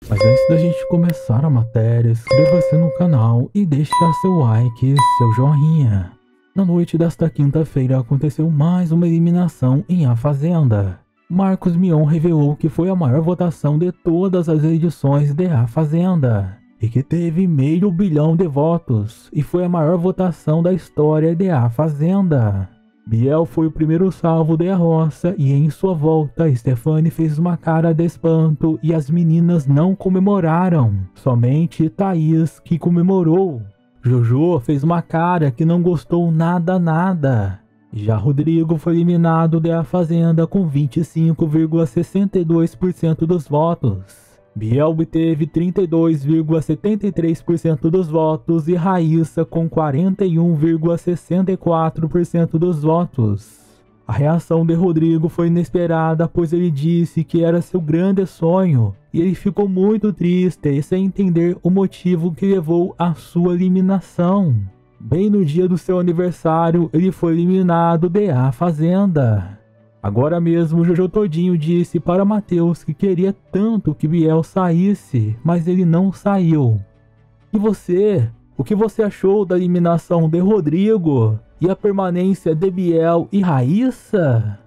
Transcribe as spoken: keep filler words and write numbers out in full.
Mas antes da gente começar a matéria, inscreva-se no canal e deixe seu like e seu joinha. Na noite desta quinta-feira aconteceu mais uma eliminação em A Fazenda. Marcos Mion revelou que foi a maior votação de todas as edições de A Fazenda e que teve meio bilhão de votos e foi a maior votação da história de A Fazenda. Biel foi o primeiro salvo da roça e em sua volta, Stefani fez uma cara de espanto e as meninas não comemoraram, somente Thaís que comemorou. Jojo fez uma cara que não gostou nada nada. Já Rodrigo foi eliminado da Fazenda com vinte e cinco vírgula sessenta e dois por cento dos votos. Biel obteve trinta e dois vírgula setenta e três por cento dos votos e Raíssa com quarenta e um vírgula sessenta e quatro por cento dos votos. A reação de Rodrigo foi inesperada, pois ele disse que era seu grande sonho e ele ficou muito triste e sem entender o motivo que levou à sua eliminação. Bem no dia do seu aniversário, ele foi eliminado de A Fazenda. Agora mesmo, Jojo Todinho disse para Matheus que queria tanto que Biel saísse, mas ele não saiu. E você? O que você achou da eliminação de Rodrigo e a permanência de Biel e Raíssa?